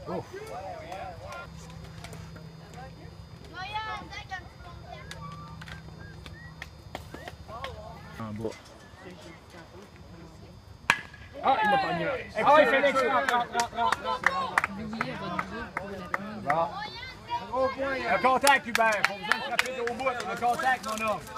Oh. En bas. Ah, il l'a pogné. Ah oui, Félix, rentre. Un contact, Hubert. Faut besoin de frapper au bout. Un contact, mon homme.